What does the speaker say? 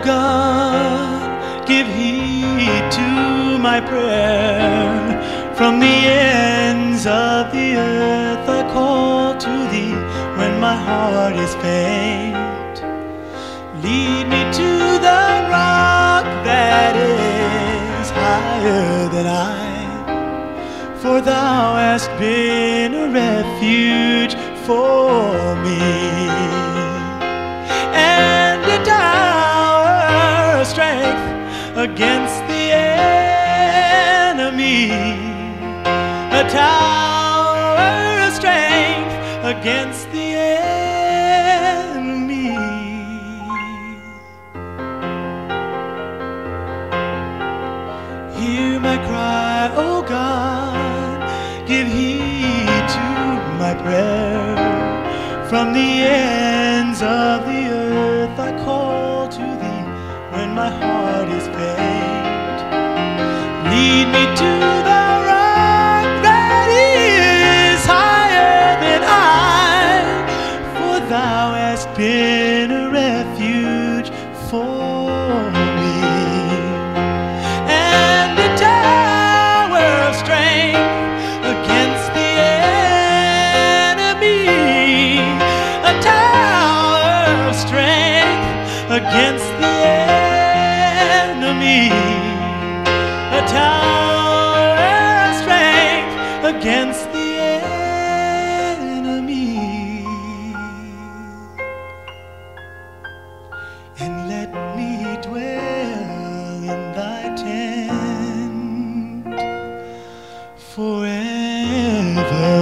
God, give heed to my prayer. From the ends of the earth I call to thee when my heart is faint. Lead me to the rock that is higher than I, for thou hast been a refuge for me, and a tower of strength against the enemy, a tower of strength against the enemy. Hear my cry, O God, give heed to my prayer. From the ends of the earth I call to thee when my heart is faint. Lead me to the rock that is higher than I, for thou hast been a refuge for me, and a tower of strength against the enemy, a tower of strength against the enemy, a tower of strength against the enemy. And let me dwell in thy tent forever.